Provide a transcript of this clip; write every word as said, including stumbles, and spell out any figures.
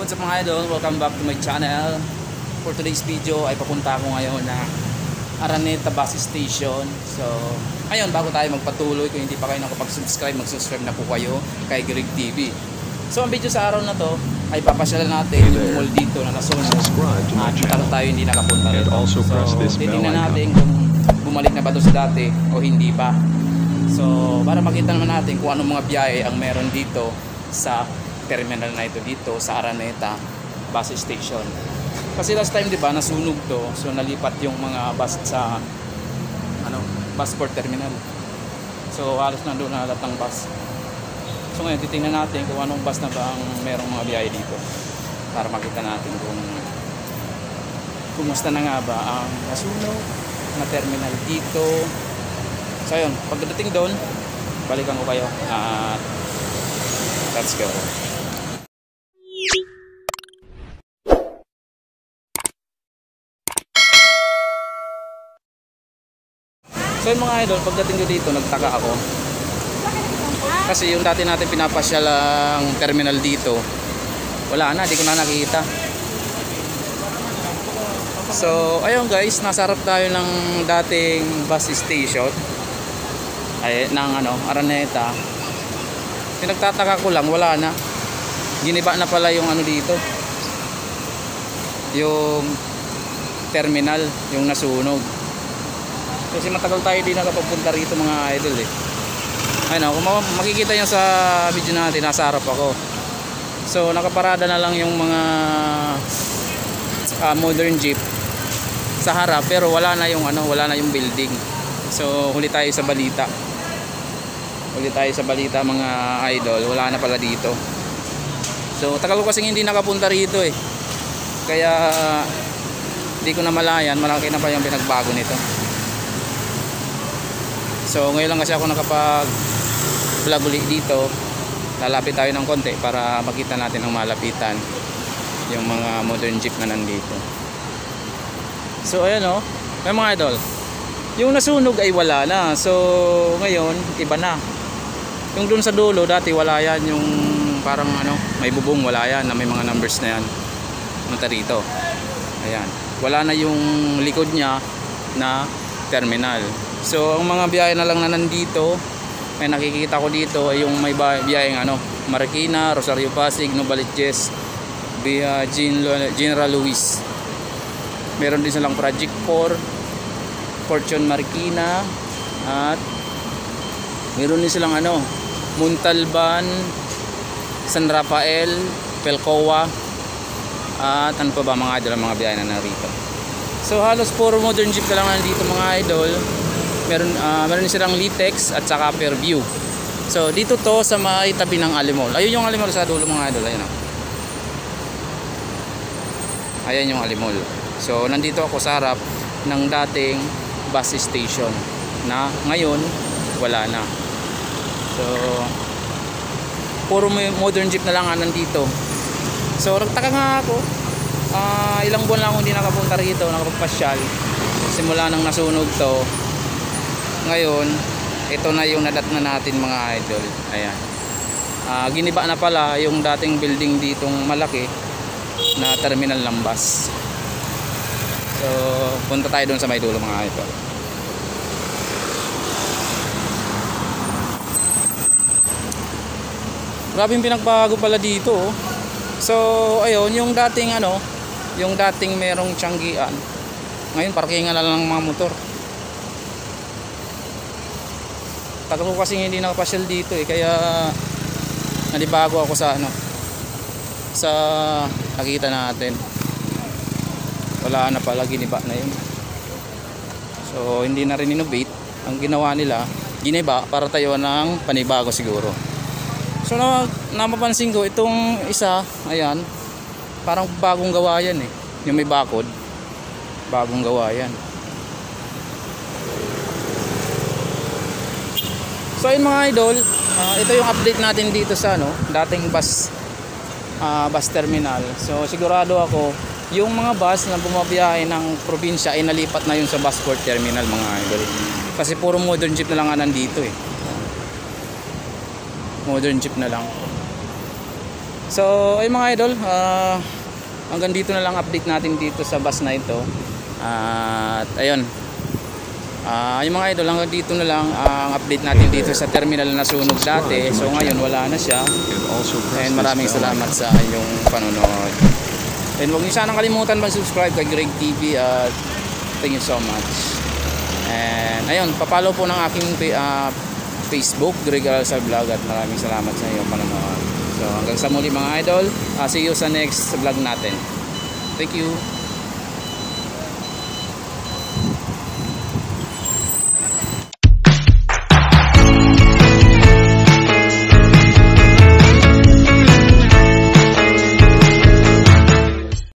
what's up mga idol? Welcome back to my channel. For today's video ay papunta ako ngayon na Araneta Bus Station. So, ngayon bago tayo magpatuloy, kung hindi pa kayo nakapag-subscribe, mag-subscribe na po kayo kay Greg T V. So, ang video sa araw na to ay papasyalan natin yung mall dito na nasunog at tagal tayo hindi nakapunta rito. So, titingnan natin kung bumalik na ba ito sa dati o hindi pa. So, para makita naman natin kung anong mga biyahe ang meron dito sa terminal na ito dito sa Araneta Bus Station. Kasi last time 'di ba nasunog to, so nalipat yung mga bus sa ano, Busport terminal. So halos nandoon na lahat ng bus. So ngayon titingnan natin kung anong bus na ba ang merong mga biyahe dito para makita natin kung kumusta na nga ba ang nasunog na terminal dito. So ayun, pagdating doon, balikan ko kayo at let's go. So yung mga idol, pagdating ko dito, nagtaka ako. Kasi yung dati natin pinapasyalang terminal dito, wala na, di ko na nakikita. So, ayun guys, nasa harap tayo ng dating bus station. Ay, ng ano, Araneta. Pinagtataka ko lang, wala na. Giniba na pala yung ano dito. Yung terminal, yung nasunog. Kasi matagal tayo din nakapagpunta rito mga idol eh. Ayun, kung makikita nyo sa video natin, nasa harap ako. So nakaparada na lang yung mga uh, modern jeep sa harap, pero wala na yung ano, wala na yung building. So huli tayo sa balita. Huli tayo sa balita mga idol, wala na pala dito. So tagal ko kasing hindi nakapunta rito eh. Kaya hindi ko na malayan, malaki na pa yung pinagbago nito. So ngayon lang kasi ako nakapag vlog ulit dito. Lalapit tayo ng konti para makita natin ang malapitan yung mga modern jeep na nandito. So ayan o, may mga idol, yung nasunog ay wala na. So ngayon iba na. Yung dun sa dulo dati wala yan, yung parang ano, may bubong, wala yan, na may mga numbers na yan. Punta rito. Ayan, wala na yung likod niya na terminal. So ang mga biyahe na lang na nandito, may nakikita ko dito ay yung may biyaheng ano, Marikina, Rosario Pasig, Novaliches, via General Luis. Meron din silang Project four, Fortune Marikina, at meron din silang ano, Muntalban, San Rafael, Pelcoa, at ano pa ba mga idol ang mga biyahe na narito. So halos puro modern jeep na lang nandito mga idol. Meron, uh, meron silang Litex at saka Fairview. So dito to sa may tabi ng Alimol. Ayun yung Alimol sa dulo mga idol. Ayun o. Ayan yung Alimol. So nandito ako sa harap ng dating bus station na ngayon wala na. So puro modern jeep na lang nandito. So nagtaka nga ako, uh, ilang buwan lang ako hindi nakapunta rito, nakapagpasyal simula nang nasunog to. Ngayon ito na yung nadat na natin mga idol. Ayan, uh, giniba na pala yung dating building ditong malaki na terminal ng bus. So punta tayo dun sa may dulo mga idol. Grabing pinagbago pala dito oh. So ayun, yung dating ano, yung dating merong tiyanggian, ngayon parkingan na lang ng mga motor. Tagal ko kasi hindi nakapasyal dito eh, kaya nalibago ako sa ano, sa nakita natin. Wala na pala, giniba na yun. So hindi na rin innovate. Ang ginawa nila, giniba para tayo ng panibago siguro. So na, napapansin ko itong isa, ayan, parang bagong gawa yan eh. Yung may bakod, bagong gawa yan. So ayun mga idol, uh, ito yung update natin dito sa ano, dating bus uh, bus terminal. So sigurado ako yung mga bus na bumabiyahe ng probinsya ay nalipat na yun sa Busport terminal mga idol. Kasi puro modern jeep na lang nandito eh. Modern jeep na lang. So ay mga idol, uh, hanggang dito na lang update natin dito sa bus na ito. Uh, at ayun, uh, yung mga idol, hanggang dito na lang ang uh, update natin dito sa terminal na sunog dati. So ngayon wala na siya. And maraming salamat sa inyong panonood. And huwag niyo sanang kalimutan mag-subscribe kay Greg T V at thank you so much. And ayun, papalo po ng aking uh, Facebook, Greg Alsal Vlog, at maraming salamat sa inyong panonood. So hanggang sa muli mga idol, uh, see you sa next vlog natin. Thank you.